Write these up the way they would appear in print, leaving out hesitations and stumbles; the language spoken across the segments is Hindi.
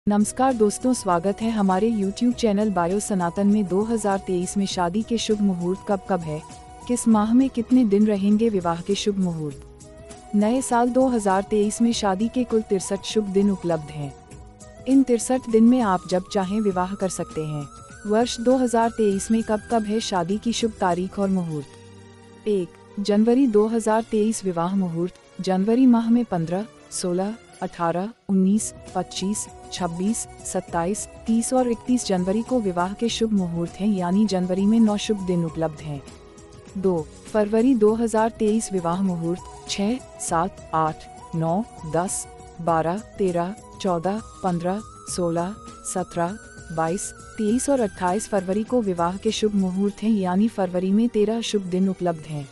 नमस्कार दोस्तों, स्वागत है हमारे YouTube चैनल बायो सनातन में। 2023 में शादी के शुभ मुहूर्त कब कब है, किस माह में कितने दिन रहेंगे विवाह के शुभ मुहूर्त। नए साल 2023 में शादी के कुल 63 शुभ दिन उपलब्ध हैं। इन 63 दिन में आप जब चाहें विवाह कर सकते हैं। वर्ष 2023 में कब कब है शादी की शुभ तारीख और मुहूर्त। 1 जनवरी 2023 विवाह मुहूर्त। जनवरी माह में 15, 16, 18, 19, 25, 26, 27, 30 और 31 जनवरी को विवाह के शुभ मुहूर्त हैं, यानी जनवरी में 9 शुभ दिन उपलब्ध हैं। 2 फरवरी 2023 विवाह मुहूर्त। 6, 7, 8, 9, 10, 12, 13, 14, 15, 16, 17, 22, 23 और 28 फरवरी को विवाह के शुभ मुहूर्त हैं, यानी फरवरी में 13 शुभ दिन उपलब्ध हैं।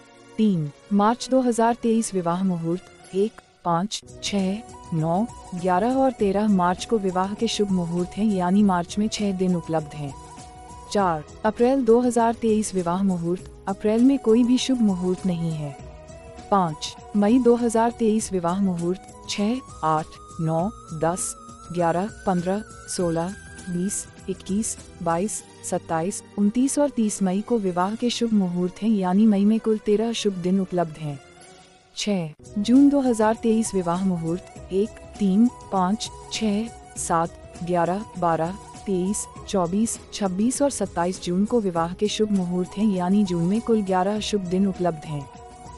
3 मार्च 2023 विवाह मुहूर्त। 1, 5, 6, 9, 11 और 13 मार्च को विवाह के शुभ मुहूर्त हैं, यानी मार्च में 6 दिन उपलब्ध हैं। 4 अप्रैल 2023 विवाह मुहूर्त। अप्रैल में कोई भी शुभ मुहूर्त नहीं है। 5 मई 2023 विवाह मुहूर्त। 6, 8, 9, 10, 11, 15, 16, 20, 21, 22, 27, 29 और 30 मई को विवाह के शुभ मुहूर्त हैं, यानी मई में कुल 13 शुभ दिन उपलब्ध हैं। 6 जून 2023 विवाह मुहूर्त। 1, 3, 5, 6, 7, 11, 12, 23, 24, 26 और 27 जून को विवाह के शुभ मुहूर्त हैं, यानी जून में कुल 11 शुभ दिन उपलब्ध हैं।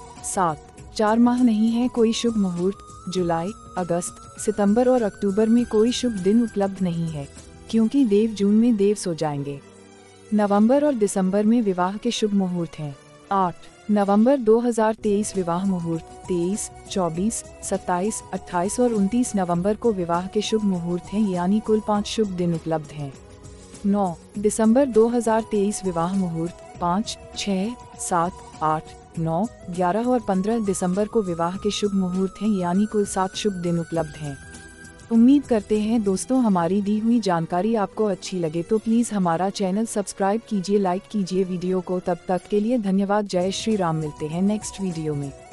7 4 माह नहीं है कोई शुभ मुहूर्त। जुलाई, अगस्त, सितंबर और अक्टूबर में कोई शुभ दिन उपलब्ध नहीं है, क्योंकि देव जून में देव सो जाएंगे। नवंबर और दिसंबर में विवाह के शुभ मुहूर्त हैं। 8 नवंबर 2023 विवाह मुहूर्त। 23, 24, 27, 28 और 29 नवंबर को विवाह के शुभ मुहूर्त हैं, यानी कुल 5 शुभ दिन उपलब्ध हैं। 9 दिसंबर 2023 विवाह मुहूर्त। 5, 6, 7, 8, 9, 11 और 15 दिसंबर को विवाह के शुभ मुहूर्त हैं, यानी कुल 7 शुभ दिन उपलब्ध हैं। उम्मीद करते हैं दोस्तों हमारी दी हुई जानकारी आपको अच्छी लगे तो प्लीज़ हमारा चैनल सब्सक्राइब कीजिए, लाइक कीजिए वीडियो को। तब तक के लिए धन्यवाद। जय श्री राम। मिलते हैं नेक्स्ट वीडियो में।